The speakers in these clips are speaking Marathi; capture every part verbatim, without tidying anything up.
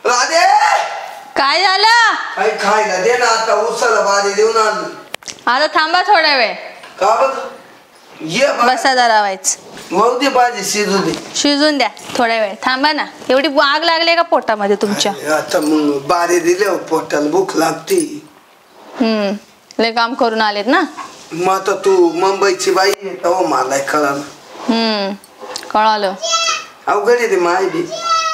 राधे काय झालं? काय खायला दे ना आता उसाला बारी देऊन आलो. आता थांबा थोडा वेळ. का बघ ये बसा जरा वाईच. वाहू दे भाजी शिजू दे. शिजून द्या थोडा वेळ थांबा ना. एवढी आग लागली का पोटामध्ये तुमच्या? आता मग बारी दिले पोटाला भूक लागते. हम्म लय काम करून आलेत ना. मग आता तू मुंबईची बाई आहे हो मला कळालं. हम्म कळालं. अवघड आहे ते माय बी.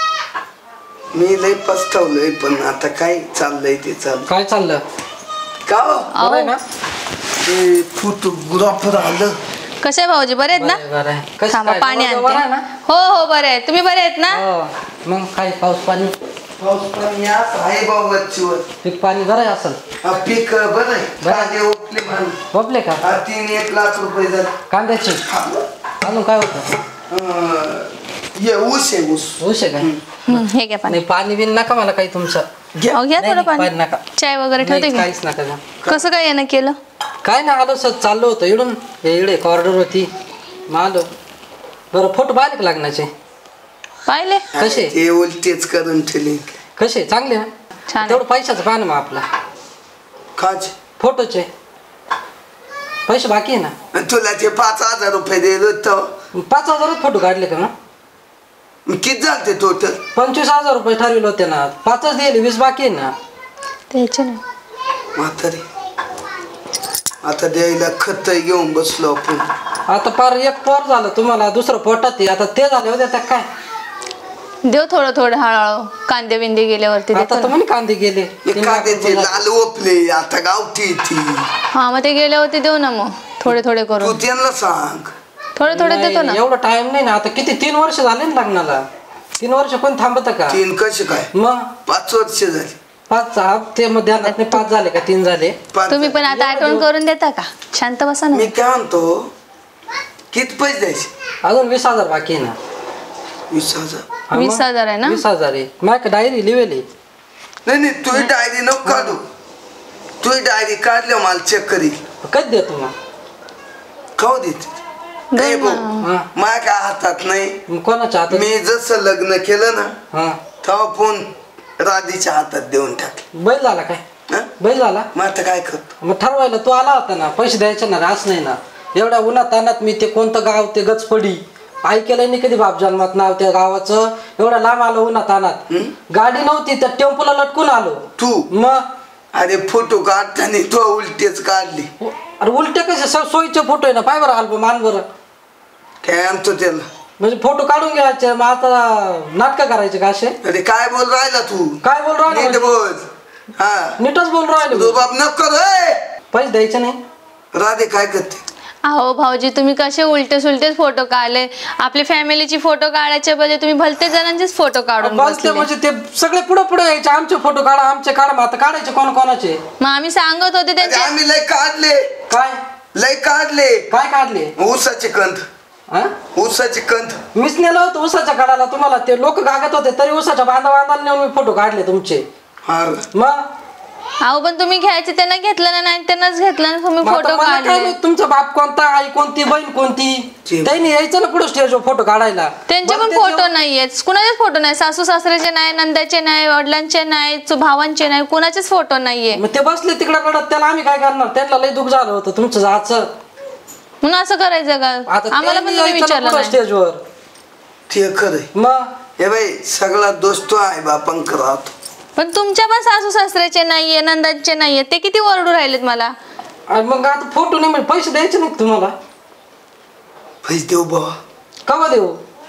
मी लय पस्तावलोय पण आता काय चाललंय ते चाललं. काय चाललं का हो ना ते फोटोग्राफर आलं. कसे भाऊजी बरे आहेत ना? थांबा पाणी आणते. हो हो बरे आहेत. तुम्ही बरे आहेत ना? मग काय पाऊस पाणी पाऊस पाणी आहे बाबा वरचीवर. पीक पाणी बरं आहे असेल. पीक बरं आहे. कांदे ओपले म्हणून ओपले का? तीन एक लाख रुपये झाले कांद्याचे. अजून काय होतं? ये ऊस आहे ऊस. ऊस आहे का? हे घ्या पाणी. पाणी बिन नका मला काही तुमचं. घ्या थोडं पाणी. नका चाय वगैरे ठेवते. काहीच नका. कसं काय येणं केलं? काय ना आलो सर चाललो होतो इकडून इकडे कॉर्डर होती मग आलो. बरं फोटो पाहिले का लग्नाचे? पाहिले. कसे? ते उलटेच करून ठेवले. कसे चांगले ना? छान. तेवढं पैशाचं पाहा ना मग आपला. काच फोटोचे पैसे बाकी आहे ना. तुला ते पाच हजार रुपये दिले होतं. पाच हजारच फोटो काढले का मग? किती झाले टोटल? पंचवीस हजार रुपये ठरविले होते ना. पाचच दिले वीस बाकी आहे ना. द्यायचे ना म्हातारी. आता द्यायला खत घेऊन बसलो आपण. आता पार एक पोर झालं तुम्हाला दुसरं पोटात आता ते झाले होते त्या काय देव थोडं थोडं हळूहळू. कांदे बिंदे गेल्यावरती आता तर म्हणे कांदे गेले. कांदे ते लाल ओपले आता गावठी ती. हा मग ते गेल्यावरती देऊ ना मग थोडे थोडे तू करून. त्यांना सांग. थोडे थोडे देतो ना. एवढा टाइम नाही ना. आता किती तीन वर्ष झाले ना लग्नाला. तीन वर्ष कोण थांबत का? तीन कसे काय मग पाच वर्ष झाली. पाच ते मध्ये नाही पाच झाले का तीन झाले. तुम्ही पण आता आठवण करून देता का? शांत बसा ना. मी काय म्हणतो किती पैसे द्यायचे? अजून वीस हजार बाकी आहे ना. वीस हजार. वीस हजार आहे ना? वीस हजार आहे. माझ्या डायरी लिहिली. नाही नाही तुझी डायरी नको काढू. तुझी डायरी काढल्यावर मला चेक करील. कधी देतो मग? खाऊ देते नाही भाऊ. माझ्या काय हातात नाही. कोणाच्या हातात? मी जसं लग्न केलं ना हा तेव्हा फोन राधीच्या हातात देऊन टाकले. बैल झाला काय? बैल झाला. मग आता काय करतो? मग ठरवायला तू आला होता ना. पैसे द्यायचे ना असं नाही ना. एवढ्या उन्हात तानात मी ते कोणतं गाव ते गचपडी ऐकलं नाही कधी बाप जन्मात नाव त्या गावाचं. एवढ्या लांब आलो उन्हात तानात. गाडी नव्हती त्या टेम्पोला लटकून आलो. तू मग अरे फोटो काढताना तो उलटेच काढली. अरे उलटे कसे सोयीचे फोटो आहे ना. पाय बरं अल्बम मान बरं. काय आणतो त्याला म्हणजे फोटो काढून घ्यायचे मग आता नाटक करायचे का असे? अरे काय बोल राहिला तू? काय बोल राहिला? नीट बोल. हा नीटच बोल राहिले. रुबाब नको रे. पैसे द्यायचे नाही. राधे काय करते? अहो भाऊजी तुम्ही कसे उलटे सुलटेच फोटो काढले. आपली फॅमिलीची फोटो काढायच्या बदले तुम्ही भलते जणांचेच फोटो काढून बसले. म्हणजे ते सगळे पुढे पुढे यायचे. आमचे फोटो काढा आमचे काढा. मग आता काढायचे कोण कोणाचे? मग आम्ही सांगत होते त्यांचे. आम्ही लय काढले. काय लय काढले? काय काढले? ऊसाचे कंद. ऊसाचे कंद मीच नेलं होतं ऊसाच्या काढायला तुम्हाला. ते लोक गागत होते तरी ऊसाच्या बांधा बांधाला नेऊन मी फोटो काढले तुमचे. मग अहो पण तुम्ही घ्यायचे त्यांना घेतलं ना नाही त्यांनाच घेतलं ना तुम्ही फोटो काढले. तुमचा बाप कोणता आई कोणती बहीण कोणती त्यांनी यायचं ना पुढे स्टेजवर फोटो काढायला. त्यांचे पण फोटो नाहीयेत. कुणाचेच फोटो नाही. सासू सासऱ्याचे नाही नंदाचे नाही वडिलांचे नाही भावांचे नाही कुणाचेच फोटो नाहीये. मग ते बसले तिकडे कडत त्याला आम्ही काय करणार? त्यांना लय दुःख झालं होतं तुमचं जायचं म्हणून असं करायचं का? आम्हाला पण तुम्ही विचारलं स्टेजवर. ते खरंय. मग हे बाई सगळा दोष तो आहे बापांक राहतो. पण तुमच्या पण सासू सासऱ्याचे नाहीये नंदाचे नाहीये ते किती ओरडू राहिलेत मला. मग आता फोटो नाही म्हणजे पैसे द्यायचे नाही तुम्हाला? पैसे देऊ बाबा. कवा देऊ?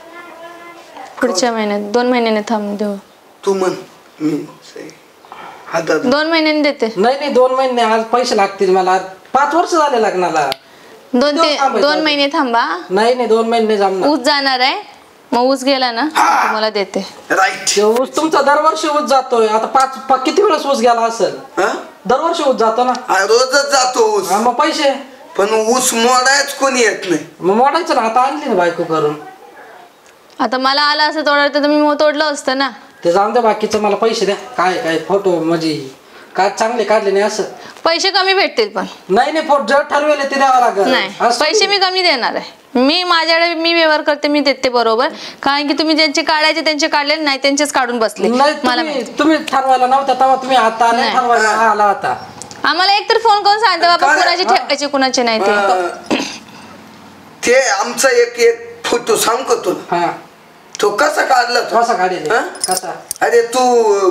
पुढच्या महिन्यात दोन महिन्याने थांब देऊ. तू म्हण मी हातात दोन महिन्याने देते. नाही नाही दोन महिने आज पैसे लागतील मला. पाच वर्ष झाले लग्नाला. दोन ते दोन महिने थांबा. नाही नाही दोन महिने जमणार. ऊस जाणार आहे मग ऊस गेला ना तुम्हाला देते. राईट. ऊस तुमचा दरवर्षी ऊस जातोय. आता पाच किती वेळेस ऊस गेला असेल? दरवर्षी ऊस जातो ना. रोजच जातो ऊस. मग पैसे पण ऊस मोडायच कोणी येत नाही. मग मोडायचं ना. आता आणली ना बायको करून. आता मला आला असं तोडायला तर मी तोडलं असतं ना. ते जाऊन द्या बाकीचं मला पैसे द्या. काय काय फोटो म्हणजे काय चांगले काढले नाही असं पैसे कमी भेटतील पण नाही नाही फोट जर ठरवेल ते द्यावं लागेल नाही असं पैसे मी कमी देणार आहे मी माझ्याकडे मी व्यवहार करते मी देते बरोबर कारण की तुम्ही ज्यांचे काढायचे त्यांचे काढले नाही त्यांचेच काढून बसले नाही मला तुम्ही तुम्ही ठरवायला नव्हता तेव्हा तुम्ही आता आले नाही. ठरवायला आला होता आम्हाला एक तर फोन करून सांगते बाबा काय? कुणाचे ठेवायचे कुणाचे नाही ते अं, ते आमचा एक एक फोटो सांगतो तुला हा तो कसा काढला तो कसा काढेल हा? कसा अरे तू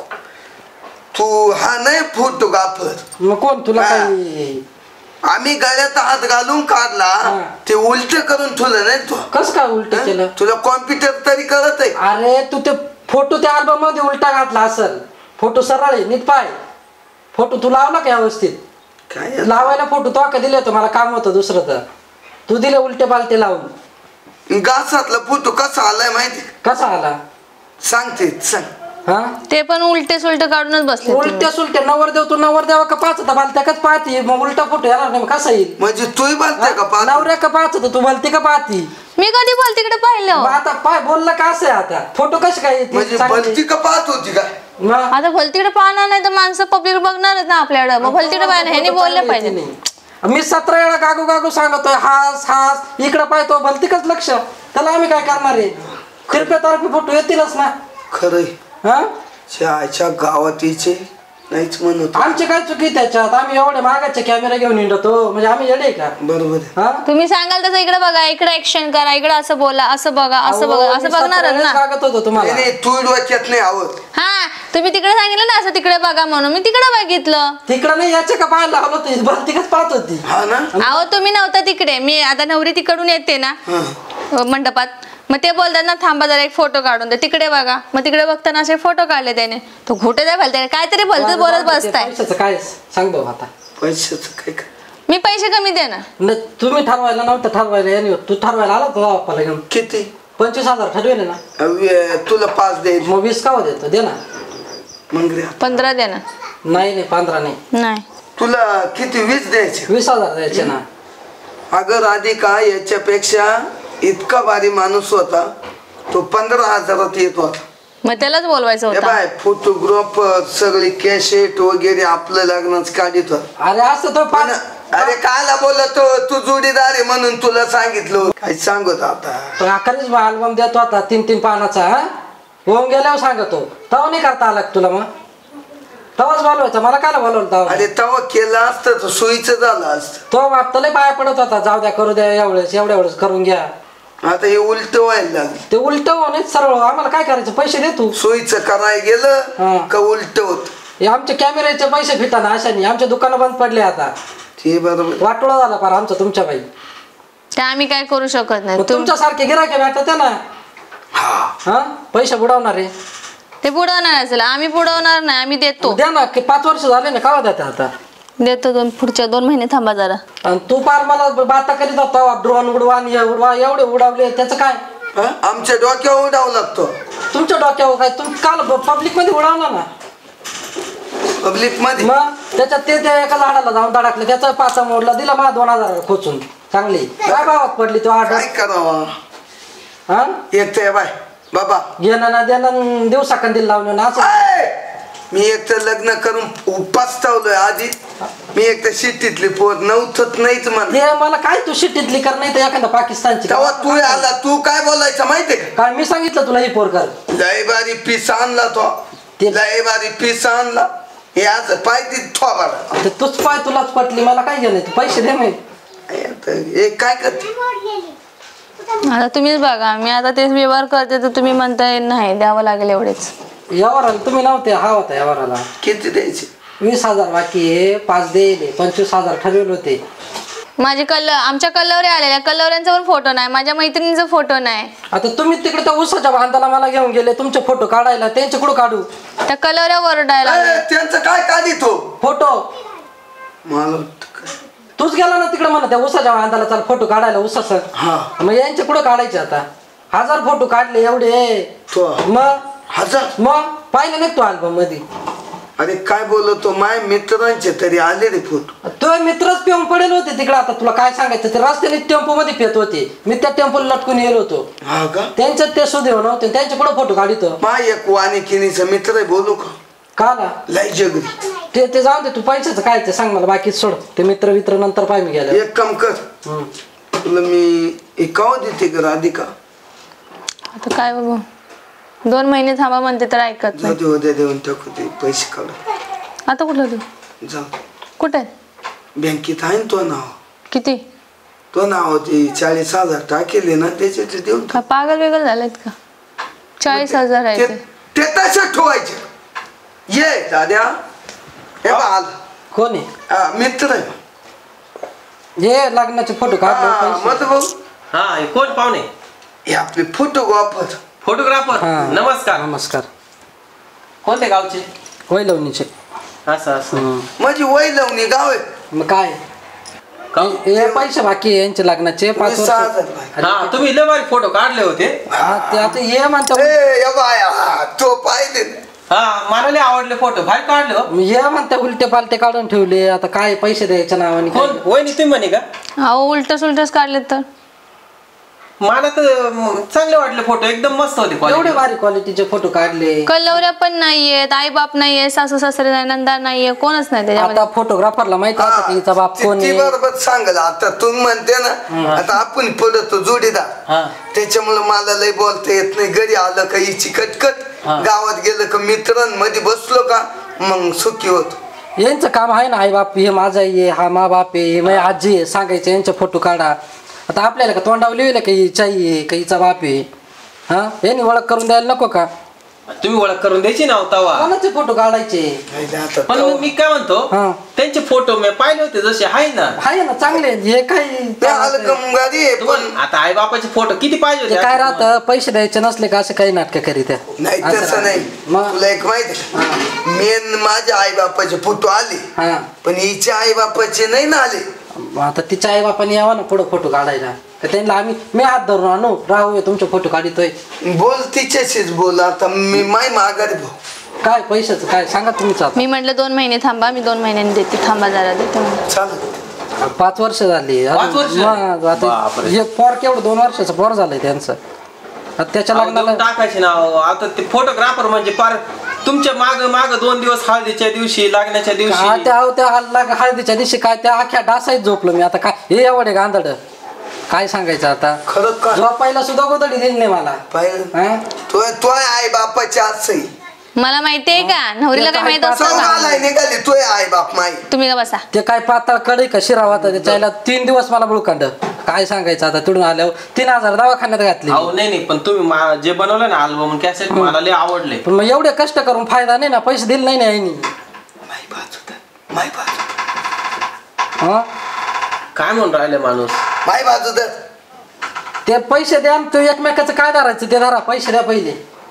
तू हा नाही फोटोग्राफर मग कोण तुला हा. काही आम्ही गळ्यात हात घालून काढला हा. ते उलट करून ठेवलं नाही तू कस काय उलट केलं तुला कॉम्प्युटर तरी करत आहे अरे तू ते फोटो त्या अल्बम मध्ये उलटा घातला असल फोटो सरळ आहे नीट पाय फोटो तू लावला का व्यवस्थित काय लावायला फोटो तो का दिले होते मला काम होतं दुसरं तर तू दिले उलटे पालटे लावून गासातला फोटो कसा आलाय माहिती कसा आला सांगते सांग हा ते पण उलटे सुलटे काढूनच बसले तुम्ही. उलट्या सुलट्या नवर देव तू नवर देवा का पाच होता बालत्याकच पाहती मग उलटा फोटो येणार नाही मग कसा येईल म्हणजे तूही बांधते का पाहत नवऱ्या का पाच होता तू भलती का पाहती मी कधी बोल तिकडे पाहिलं मग आता पाय बोललं का असं आहे आता फोटो कसे काय येतील म्हणजे चांगले? भलती का पाहत होती का मग आता भलतीकडे पाहणार नाही तर माणसं पब्लिक बघणारच ना आपल्याकडे मग भलतीकडे पाहिलं ह्यानी बोललं पाहिजे मी सतरा वेळा गागू गागू सांगतोय हास हास इकडे पाहतो भलतीकच लक्ष त्याला आम्ही काय करणार आहे कृपया तारपी फोटो येतीलच ना खरंय हा आजच्या गावात हिचे नाहीच म्हणत आमची काय चुकी त्याच्यात आम्ही एवढे मागाचे कॅमेरा घेऊन हिंडतो म्हणजे आम्ही येडे का बरोबर आहे हा तुम्ही सांगाल तसं इकडे बघा इकडे ऍक्शन करा इकडे असं बोला असं बघा असं बघा असं बघणारच ना सांगत होतो नाही तुम्हाला नाही, तू डोक्यात नाही आवड हा तुम्ही तिकडे सांगितलं ना असं तिकडे बघा म्हणून मी तिकडे बघितलं तिकडं नाही याच्या का पाहायला लावलं होतं भलतीकच पाहत होती हा ना अहो तुम्ही नव्हता तिकडे मी आता नवरी तिकडून येते ना हा. अ, मंडपात मग ते बोलतात ना थांबा जरा एक फोटो काढून दे तिकडे बघा मग तिकडे बघताना असे फोटो काढले त्याने तो घोटे द्या भलते काहीतरी भलतं बोलत बसताय पैशाचं काय सांग भाऊ आता पैशाचं काय काय मी पैसे कमी देणार न तुम्ही ठरवायला नव्हतं ठरवायला याने तू ठरवायला आला तुझा बाप्पाला घेऊन किती पंचवीस हजार ठरवेल ना अवे, तुला पाच देईल मग वीस कावा देतो दे ना मग रे. पंधरा देणार नाही नाही पंधरा नाही नाही तुला किती वीस द्यायचे वीस हजार द्यायचे ना अगर आधी का याच्यापेक्षा इतका भारी माणूस होता तो पंधरा हजारात येत होता मग त्यालाच बोलवायचं हे होतं बाय फोटोग्राफर सगळी कॅसेट वगैरे आपलं लग्नाच काढित होत अरे असं तो पण पाच अरे कायला बोलतो तू जोडीदार आहे म्हणून तुला सांगितलं काय सांगत आता अकराच अल्बम देतो आता तीन तीन पानाचा हा होऊन गेल्यावर सांगतो तवा नाही करता आला का तुला मग तवाच बोलवायचा मला काय बोलवलं तवा अरे तेव्हा केलं असतं तर सोयीचं झालं असतं तो बाप तर लय पाया पडत होता जाऊ द्या करू द्या एवढेच एवढ्या एवढेच करून घ्या आता हे उलट व्हायला लागलं ते उलट होणे सरळ आम्हाला काय करायचं पैसे दे तू सोयीचं करायला हा. गेलं का उलट होत हे आमच्या कॅमेऱ्याचे पैसे फिटाना अशाने आमच्या दुकानं बंद पडले आता ते बरोबर वाटोळा झाला पार आमचा तुमच्या बाई ते आम्ही काय करू शकत नाही मग तुम- तुमच्यासारखे गिराके भेटत ना हा हा पैसे बुडवणार आहे ते बुडवणार असेल आम्ही बुडवणार नाही आम्ही देतो द्या ना की पाच वर्ष झाले ना का देते आता देतो दोन पुढच्या दोन महिने थांबा जरा आणि तू पार मला बाता करीत होता ड्रोन उडवा आणि हे उडवा एवढे उडवले त्याचं काय हा? आमच्या डोक्यावर उडावं लागतो तुमच्या डोक्यावर काय तुम्ही काल पब्लिक मध्ये उडवला ना पब्लिक मध्ये मग त्याच्यात ते त्या एका झाडाला जाऊन धडकलं त्याचा पाचा मोडला दिला मला दोन हजार खोचून चांगली काय भावात पडली तो काय आठ करावा हा एक तर बाय बाबा घेणं ना देणं दिवसा कंदील लावणं ना असं आय! मी एक तर लग्न करून पस्तावलोय आधी मी एक तर शिट्टीतली पोर नव्हत नाहीच म्हण ते मला काय तू शिट्टीतली कर नाही तर एखादा पाकिस्तानची तेव्हा तू आला तू काय बोलायचं माहितीये का काय मी सांगितलं तुला ही पोर कर लय बारी पीस आणला तो ते- लय बारी पीस आणला हे आज पाहिजे थोबाडा ते तूच पाय तुलाच पटली मला काय घेणं तू पैसे दे मी हे काय करते आता तुम्हीच बघा मी आता तेच व्यवहार करते तर तुम्ही म्हणताय नाही द्यावं लागेल एवढेच यावराला तुम्ही नव्हते हा होता यावराला किती द्यायचे वीस हजार बाकी आहे पाच देले पंचवीस हजार ठरवले होते माझे कल्ल आमच्या कल्लवरे आलेल्या कल्लवऱ्यांचा पण फोटो नाही माझ्या मैत्रिणीचा फोटो नाही आता तुम्ही तिकडे त्या उसाच्या बांधाला मला घेऊन गेले तुमचे फोटो काढायला त्यांचे कुठं काढू त्या कल्लवऱ्या ओरडायला अरे, त्यांचं काय काढितो फोटो मला वाटतं काय. तूच गेला ना तिकडे म्हणा त्या उसाच्या बांधाला चाल फोटो काढायला उसाचं हा मग यांचे कुठं काढायचे आता हजार फोटो काढले एवढे तो मग हजार मग पाहिलं नाही तू अल्बम मध्ये अरे काय बोलतो माय मित्रांचे तरी आले रे फोटो तो मित्रच पिऊन पडेल होते तिकडे आता तुला काय सांगायचं ते रस्त्याने टेम्पो मध्ये पेत होते मी त्या टेम्पोला लटकून येलो होतो हा का त्यांच्यात ते सुदेव नव्हते त्यांचे कुठं फोटो काढितो माय एक वाणी किनीचा मित्र आहे बोलू का का ना लय जगरी. ते ते जाऊ दे तू पैशाचं काय ते सांग मला बाकीच सोड ते मित्र मित्र नंतर पाय मी गेल्या. एक काम कर तुला मी एकाव देते का राधिका. आता काय बघू दोन महिने थांबा म्हणते तर ऐकत नाही. जाऊ उद्या देऊन टाकू ते पैसे काढू. आता कुठलं तू जाऊ कुठे बँकेत आहे ना तो नाव. किती तो नाव ते चाळीस हजार टाकेले ना त्याच्यात देऊन का पागल वेगळ झालेत का चाळीस हजार आहे ते. ते तसं ठेवायचं. ये दाद्या हे बा आला. कोण आहे हा, मित्र आहे. हे लग्नाचे फोटो हा, काढले मग भाऊ हा हे कोण पाहुणे हे आपले फोटोग्राफर. फोटोग्राफर हा. नमस्कार नमस्कार कोणते गावचे वैलवणीचे. असं असं माझी वय लावणी गाव आहे. मग काय हे पैसे बाकी आहे यांचे लग्नाचे पाच वीस सहा वर्ष. हजार रुपये. हा तुम्ही लय भारी फोटो काढले होते. हा, ते आता ये म्हणता ए या बाया तो पाहिले ना. हा मला लय आवडले फोटो भारी काढले हो. ये म्हणता उलटे पालटे काढून ठेवले आता काय पैसे द्यायच्या नावाने कोण काय? वहिनी तुम्ही म्हणे का अहो उलट सुलटच काढलेत तर मला तर म, चांगले वाटले फोटो एकदम मस्त होते एवढे quality. भारी क्वालिटीचे फोटो काढले. कलवऱ्या पण नाहीयेत आई बाप नाहीये सासू सासरे नाही नंदा नाहीये कोणच नाही त्याच्यामध्ये. आता फोटोग्राफरला माहिती आता की हिचा बाप कोण ती आहे. बरोबर सांगल आता तुम्ही म्हणते ना आता आपण पडतो जोडीदार हा त्याच्यामुळे मला लय बोलता येत नाही. घरी आलं का हिची कटकट हा. गावात गेलं का मित्रांमध्ये बसलो का मग सुखी होत. यांचं काम आहे ना आई बाप हे माझा आहे हा मा बाप आहे हे माझी आजी आहे सांगायचे यांचे फोटो काढा. आता आपल्याला का तोंडावर लिहिलं का हिचा आहे का हिचा बाप आहे हा यांनी ओळख करून द्यायला नको का. तुम्ही ओळख करून द्यायची ना तवा कोणाचे फोटो काढायचे आता पण मग मी काय म्हणतो हा. त्यांचे फोटो मी पाहिले होते जसे आहे ना आहे ना चांगले आहेत. हे ते काय आलं कमगारी आहे पण तुम्हाला आता आई बापाचे फोटो किती पाहिजे ते होते काय राहतं पैसे द्यायचे नसले का असं काही नाटक करीत आहे. नाही असं तसं नाही. मग तुला एक माहिती मेन माझ्या आई बापाचे फोटो आले हा पण हिच्या आई बापाचे नाही ना आले. मग आता तिच्या आई बापाने यावा ना पुढं फोटो काढायला का त्यांना आम्ही मी हात धरून आणू राहू तुमचे फोटो काढतोय. बोल तिच्याशीच बोल आता मी माय माघारी भाऊ. काय पैशाचं काय सांगा तुम्हीच आता. मी म्हटलं दोन महिने थांबा मी दोन महिन्यांनी देते थांबा जरा देते म्हणून. चालेल पाच वर्ष झाली पाच वर्ष? मग आता बापरे. हे पोर केवढं दोन वर्षाचं पोर झालंय त्यांचं आता त्याच्या अहो, लग्नाला देऊन टाकायचे ना अहो. आता ते फोटोग्राफर म्हणजे फार तुमच्या माग माग दोन दिवस हळदीच्या दिवशी लागण्याच्या हा दिवशी त्या अहो, त्या हल्ला- हळदीच्या दिवशी काय त्या अख्ख्या डासाईत झोपलो मी आता काय हे एवढे गांधड काय सांगायचं आता. खरं का झोपायला सुद्धा गोदडी दिली नाही मला. पाहिलं हा? तो तो आई बापाची असं मला माहितीये का नवरीला काय माहित असतं का चौघाला निघाली तोय आई बाप माई. तुम्ही का बसा. ते काय पाताळ कडे का शिरावा होता त्याच्याला तीन दिवस मला बुळकांड काय सांगायचं आता तिडून आल्यावर तीन हजार दवाखान्यात घातले. अहो नाही नाही पण तुम्ही मा- जे बनवलं ना अल्बम कॅसेट मला लय आवडले. पण मग एवढे कष्ट करून फायदा नाही ना पैसे दिले नाही ना यांनी. माई बाजू माई बाजू हा काय म्हणून राहिले माणूस माई बाजू दर ते पैसे द्या आणि तो एकमेकाचं काय धरायचं ते धरा पैसे द्या पहिले.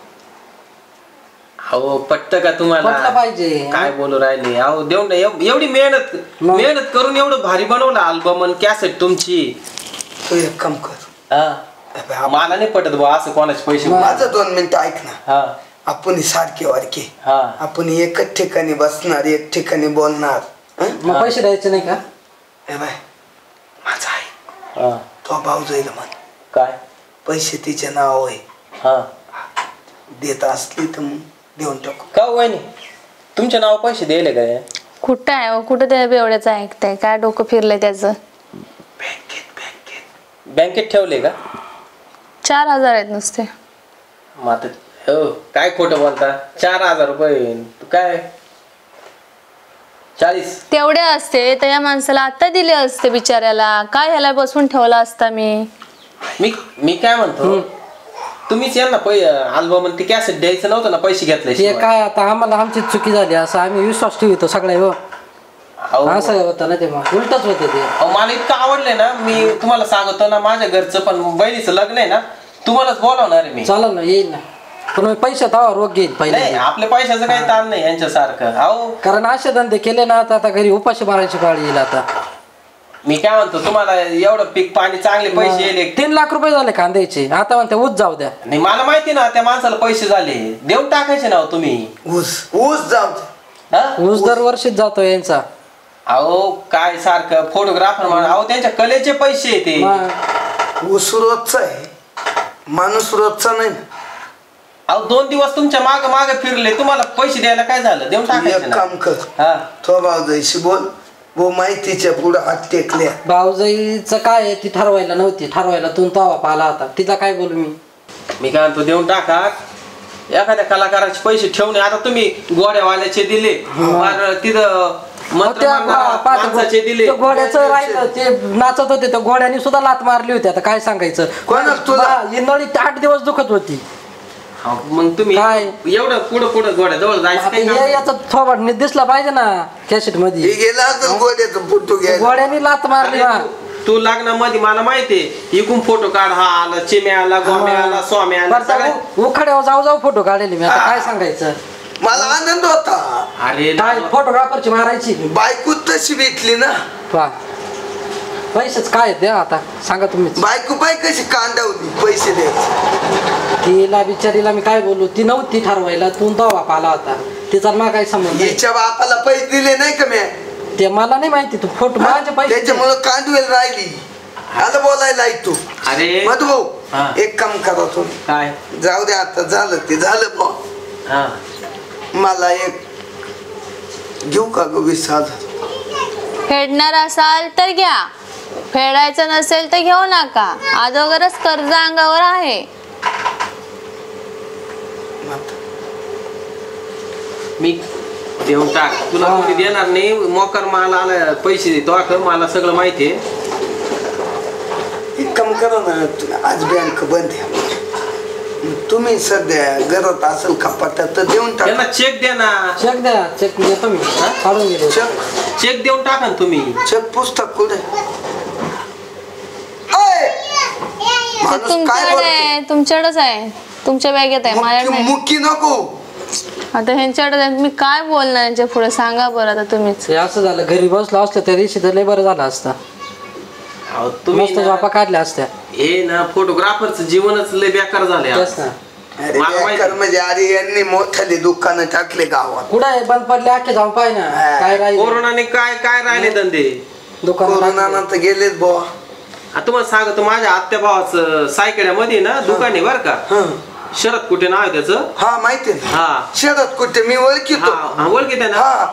अहो पटत का तुम्हाला पटलं पाहिजे. काय बोलू राहिले अहो देऊन एव- एवढी मेहनत मग? मेहनत करून एवढं भारी बनवलं अल्बम आणि कॅसेट तुमची तू एक काम कर हा. मला नाही पटत बा असं कोणाचे पैसे मग? माझं दोन मिनिटं ऐक ना. हा आपण सारखे वारखे हा आपण एकच ठिकाणी बसणार एक ठिकाणी बोलणार हं? मग पैसे द्यायचे नाही का. ए बाय माझा आहे हा. तो भाऊ जाईल म्हण काय पैसे तिच्या नाव आहे हा देत असली तर मग देऊन टाकू. का वहिनी तुमच्या नाव पैसे दिले काय कुठं आहे हो? कुठं त्या बेवड्याचं ऐकताय काय डोकं फिरलंय त्याचं. बँकेत बँकेत बँकेत ठेवले का चार हजार आहेत नुसते. मग आता हो काय खोटं बोलता चार हजार रुपये तू काय चाळीस तेवढे असते तर या माणसाला आता दिले असते बिचाऱ्याला काय ह्याला बसून ठेवला असता मी. मी मी काय म्हणतो तुम्हीच यांना पै अल्बम ते कॅसेट द्यायचं नव्हतं ना पैसे ते घेतले काय आता आम्हाला आमची चुकी झाली असं आम्ही विश्वास ठेवतो सगळ्या हो असं होतं ना ते मग उलटच होतं ते. मला इतकं आवडलंय ना मी तुम्हाला सांगतो ना माझ्या घरचं पण बहिणीचं लग्न आहे ना तुम्हालाच बोलावणार आहे मी. चालेल ना येईल ना पण मग पैसे तवा रोग घेईल नाही पहिले. आपल्या पैशाचं काही ताण नाही यांच्यासारखं अहो कारण असे धंदे केले ना आता आता घरी उपाशी मारायची पाळी येईल आता. मी काय म्हणतो तुम्हाला एवढं पीक पाणी चांगले पैसे येले तीन लाख रुपये झाले कांद्याचे आता म्हणते ऊस जाऊ द्या. नाही मला माहिती ना त्या माणसाला पैसे झाले देऊन टाकायचे ना हो तुम्ही. ऊस ऊस जाऊ दे. हा? ऊस दरवर्षीच जातो यांचा. अहो काय सारखं फोटोग्राफर म्हणून अहो त्यांच्या कलेचे पैसे येते मग ऊस रोजचा आहे माणूस रोजचा नाही ना. अहो दोन दिवस तुमच्या माग माग फिरले, तुम्हाला पैसे द्यायला काय झालं? देऊन टाकायचे एक ना. काम कर, हा तो भाऊजाईशी बोल, वो माहितीच्या पुढं हात टेकल्या. भाऊजाईचं काय आहे, ती ठरवायला नव्हती, ठरवायला तू तवा पाला होता, तिला काय बोलू मी? मी काय म्हणतो देऊन टाका. एखाद्या कलाकाराचे पैसे ठेवणे, आता तुम्ही गोड्यावाल्याचे दिले, फार तिथं मंत्र म्हणणारा माणसाचे दिले. घोड्याचं राहिलं, ते नाचत होते त्या घोड्याने सुद्धा लात मारली होती. आता काय सांगायचं, कोणाच तुला? बा, ही नळी आठ दिवस दुखत होती. हा, मग तुम्ही काय? एवढं पुढं पुढं गोड्याजवळ जायचं आता काही हे काम? याचा थोबाड दिसला पाहिजे ना कॅसेट हे मध्ये. गेला असेल गोड्याचा फोटो घ्यायला. घोड्याने लात मारली अरे ना. तू- तू लग्नामध्ये मला माहितीये, इकून फोटो काढ, हा आला चिम्या आला, गोम्या आला, स्वामी आला, सगळ्या- उखाड्यावर जाऊ जाऊ फोटो काढले मी. आता काय सांगायचं, मला आनंद होता. अरे काय फोटोग्राफरची मारायची. बायको तशी भेटली ना. पहा, पैसेच काय द्या आता सांगा तुम्ही. बायको बाय कशी कांदावली पैसे द्यायचे. तिला बिचारीला मी काय बोलू, ती नव्हती ठरवायला, तू दवा पाला होता, तिचा मला काय संबंध आहे? हिच्या बापाला पैसे दिले नाही का म्या? ते मला नाही माहिती, तू फोटो माझे पैसे त्याच्यामुळं कांदवेल राहिली. आलं बोलायला तू. अरे मधू हा. भाऊ एक काम करा तुम्ही, काय? जाऊ दे आता, झालं ते झालं भाऊ. हा मला एक घेऊ का ग वीस हजार? फेडणार असाल तर घ्या, फेडायचं नसेल तर घेऊ नका. अगोदरच कर्ज अंगावर आहे. मी देऊन टाक, तुला कोणी देणार नाही. मोकर मला आला पैसे देतो अखर, मला सगळं माहितीये. एक काम करा ना, तु- आज बँक बंद आहे. तुम्ही सध्या घरात असेल कपाटात तर देऊन त्यांना टाका. चेक द्या ना. चेक द्या, चेक देतो मी, काढून गेलो. चेक चेक देऊन टाका ना तुम्ही. चेक पुस्तक कुठे? अय! ते माणूस काय तुमच्याकडे बोलतो? आहे, तुमच्याकडेच आहे, तुमच्या बॅगेत आहे, माझ्याकडे मुकी नाही. मुकी नको. आता ह्यांच्याकडे आहे, मी काय बोलणार यांच्या पुढे सांगा बरं आता तुम्हीच. हे असं झालं, घरी बसलो असलं त्या दिवशी तर लय बरं झालं असतं, अहो, तुम्ही मस्त ना- झोपा काढल्या असत्या. हे ना फोटोग्राफरचं जीवनच लय बेकार झालंय तेच आता. ना. अरे मला माहिती. बेकार म्हणजे अरे यांनी मोठाली दुकानं टाकले गावात. कुठं आहे, बंद पडले अख्खे जाऊन पाय ना, काय राहील कोरोनाने काय काय राहिले धंदे. दुकान. कोरोनानंतर गेलेच बुवा. आता तुम्हाला सांगतो, माझ्या आत्या भावाचं सायकड्यामध्ये ना दुकान आहे बरं का. हं. शरद कुठे नाव आहे त्याचं. हा माहिती आहे ना. हा शरद कुठे मी ओळखीतो. हा हा, ओळखीत आहे ना. हा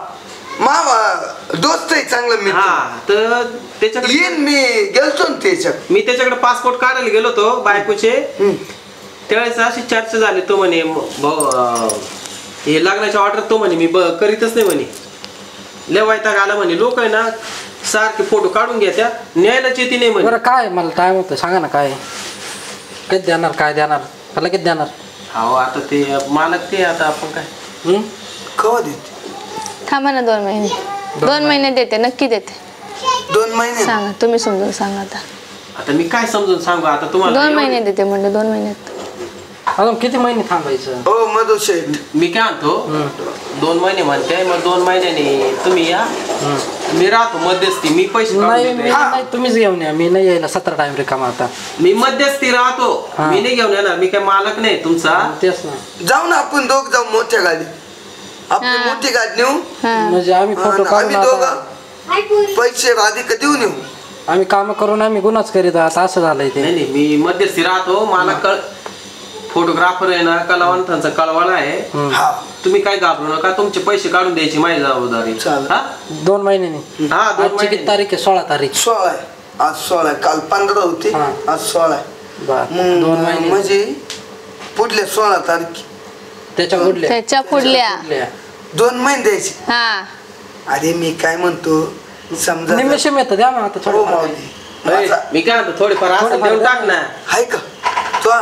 मामा दोस्त आहे चांगलं मित्र. हा तर त्याच्याकडे येईन मी गेलतो ना त्याच्यात. मी त्याच्याकडे पासपोर्ट काढायला गेलो होतो बायकोचे. हं. त्यावेळेस अशी चर्चा झाली. तो म्हणे म- भाऊ अं, हे लग्नाच्या ऑर्डर तो म्हणे मी ब- करीतच नाही म्हणे. लय वैताग आला म्हणे. लोक आहे ना सारखे फोटो काढून घ्या, न्यायलाच येते नाही म्हणे. बरं काय, मला टाइम होतं, सांगा ना काय कधी देणार, काय देणार, मला किती देणार? हो आता ते मालक ते आता आपण काय. हं? कवा देते? थांबा ना दोन महिने, दोन महिने देते, नक्की देते. दोन महिने. सांगा तुम्ही समजून सांगा आता. आता मी काय समजून सांगू आता तुम्हाला. दोन एवढे- महिने देते म्हणजे दोन महिन्यात. अजून किती महिने थांबायचं? हो मधु शेठ. मी काय म्हणतो, हं. दोन महिने म्हणते, मग दोन महिन्याने तुम्ही या. हं. मी राहतो मध्यस्थी, मी पैसे काढून नाही मी देतो. नाही, तुम्हीच घेऊन या, मी नाही यायला, सतरा टाइम रिकामा आता. मी मध्यस्थी राहतो, हा. मी नाही घेऊन येणार. मी काय मालक नाही तुमचा. तेच ना, जाऊ ना आपण दोघ जाऊ मोठ्या गाडी. आपली हा. मोठी गाडी नेऊ. हा म्हणजे आम्ही फोटो आणि काढून आम्ही आता दोघं पैसे राधिका देऊन येऊ. आम्ही काम करून आम्ही गुन्हाच करीत आहात, असं झालंय ते. नाही नाही मी मध्यस्थी राहतो. मला कळ फोटोग्राफर आहे ना, कलावंतांचा कळवाला आहे. हं. हा तुम्ही काय घाबरू नका, तुमचे पैसे काढून द्यायची माझी जबाबदारी. चालेल. हा दोन महिन्यांनी. हा दोन आजची किती महिने. तारीख आहे? सोळा तारीख. सोळा आहे. आज सोळा आहे. काल पंधरा होती, हा. आज सोळा आहे. बर, मग दोन महिने म्हणजे पुढल्या सोळा तारीख त्याच्या पुढल्या त्याच्या पुढल्या. पुढल्या. दोन महिने द्यायचे. हा अरे मी काय म्हणतो, समजा निमिषम येतं द्या मग आता हो थोडं माऊली. अरे, माझा- मी काय म्हणतो, थोडेफार असं थोडेफार देऊन टाक ना. आहे का तो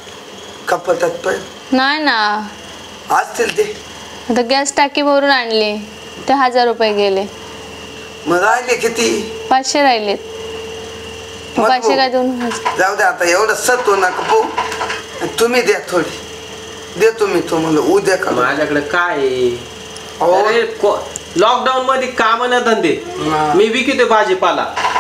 कपाटात पण नाही ना, असतील ते. आता गॅस टाकी भरून आणली, ते हजार रुपये गेले, मग राहिले किती? पाचशे राहिलेत. मग पाचशे हो. काय दोन जाऊ दे आता, एवढं सत्व नका पाहू. तुम्ही द्या थोडी, देतो मी तुम्हाला उद्या का. माझ्याकडे काय आहे? अहो. अरे लॉकडाऊन मध्ये काम ना धंदे, हा. मी विकतोय भाजीपाला.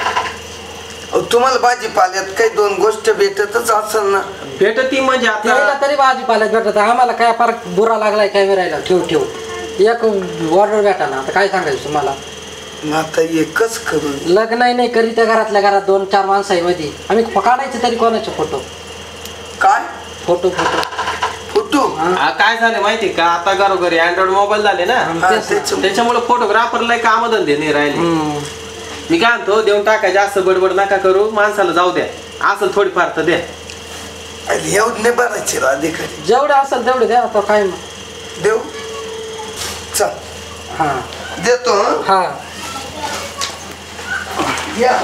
तुम्हाला भाजीपाल्यात काही दोन गोष्ट भेटतच असेल ना. भेटती म्हणजे यायला आता तरी भाजीपाल्यात भेटत, आम्हाला काय फार बुरा लागलाय काय राहिला. ठेव ठेव एक ऑर्डर भेटा ना, आता काय सांगायचं तुम्हाला. मग आता एकच करून लग्न नाही करी त्या घरातल्या घरात दोन चार माणसामध्ये आम्ही काढायचे तरी कोणाचे फोटो काय फोटो फोटो फोटो हा, काय झालं माहिती का आता घरोघरी अँड्रॉइड मोबाईल झाले ना हा, त्याच्यामुळे. त्याच्यामुळे फोटोग्राफरला काम धंदे नाही राहिले हम्म. मी काय म्हणतो देऊन टाका जास्त बडबड नका करू माणसाला जाऊ द्या असं थोडीफार तर द्या एवढं नाही भरायची अधिकारी जेवढे असेल तेवढे द्या आता काय मग देऊ चल हा देतो हं? हा या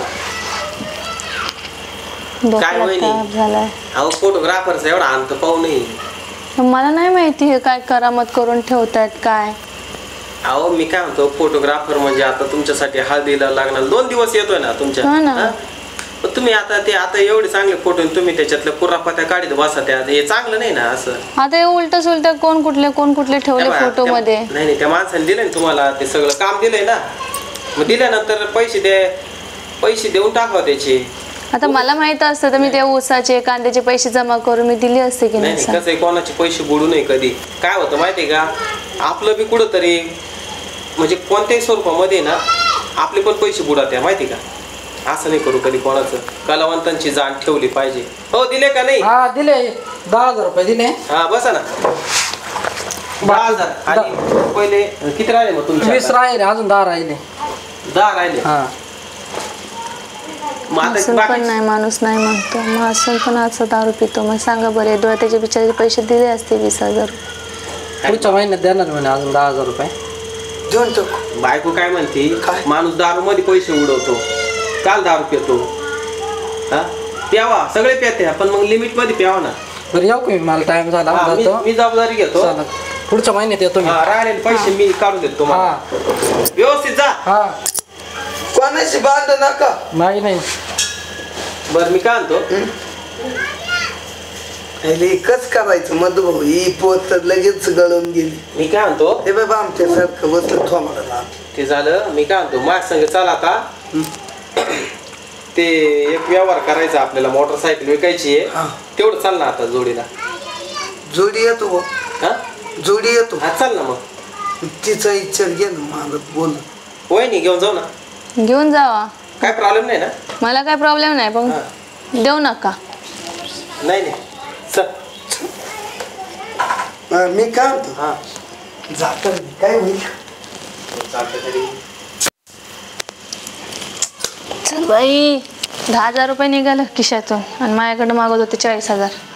डोक्याला वहिनी? ताप झालाय. अहो फोटोग्राफरचा एवढा अंत पाहू नाही मला नाही माहिती हे काय करामत करून ठेवतात काय. अहो मी काय म्हणतो फोटोग्राफर म्हणजे आता तुमच्यासाठी हळदीला लागणार दोन दिवस येतोय ना तुमच्या हो ना. हा? पण तुम्ही आता ते आता एवढे चांगले फोटो तुम्ही त्याच्यातल्या कुर्रापात्या काढीत बसा त्या हे चांगलं नाही ना असं आता हे उलट सुलट कोण कुठले कोण कुठले ठेवले त्या- फोटो त्या- मध्ये. नाही नाही त्या माणसाने दिले ना तुम्हाला ते सगळं काम दिलंय ना मग दिल्यानंतर पैसे दे पैसे देऊन टाकावा त्याचे आता मला माहित असतं तर मी ते ऊसाचे कांद्याचे पैसे जमा करून मी दिले असते की नाही नाही नाही कसं आहे कोणाचे पैसे बुडू नये कधी काय होतं माहितीये का आपलं बी कुठं तरी म्हणजे कोणत्याही स्वरूपामध्ये ना आपले पण पैसे बुडात माहिती का असं नाही करू कधी कोणाचं कलावंतांची जाण ठेवली पाहिजे हो दिले का नाही हा दिले दहा हजार रुपये दिले हा बसा ना दहा हजार आणि पहिले किती राहिले मग तुमचे वीस राहिले अजून दहा राहिले दहा राहिले हा मग आता असून पण बाकी नाही माणूस नाही म्हणतो मग असून पण असं दारू पितो मग सांगा बरे डोळ्या त्याच्या बिचाराचे पैसे दिले असते वीस हजार. पुढच्या महिन्यात देणार म्हणे अजून दहा हजार रुपये देऊन टाकू बायको काय म्हणते काय? माणूस दारू मध्ये पैसे उडवतो काल दारू पितो हा प्यावा सगळे प्याते पण मग लिमिट मध्ये प्यावा ना बरं येऊ का मी मला टाइम झाला हा, मी जातो. मी जबाबदारी घेतो चला. पुढच्या महिन्यात येतो मी हा, राहिलेले पैसे मी काढून देतो तुम्हाला हा व्यवस्थित जा हा कोणाशी बांध नका नाही नाही बर मी काय आणतो एकच करायचं मधुभाऊ ही पोत लगेच गळून गेली मी काय आणतो हे बाबा आमच्यासारखं बसलं थोमाला ते झालं मी काय आणतो माझ्या संग चला आता ते एक व्यवहार करायचा आपल्याला मोटरसायकल विकायची हा. आहे तेवढं चाल ना आता जोडीला जोडी येतो भाऊ. हा जोडी येतो हा चाल ना मग तिचा इच्छा घे ना मला बोल वहिनी घेऊन जाऊ ना घेऊन जावा काय प्रॉब्लेम नाही ना मला काय प्रॉब्लेम नाही पण हा. देऊ नका. नाही नाही चल हा, मी काय म्हणतो हा जात काय होईल चालतं तरी चल बाई दहा हजार रुपये निघालं खिशातून आणि माझ्याकडे मागत होते चाळीस हजार.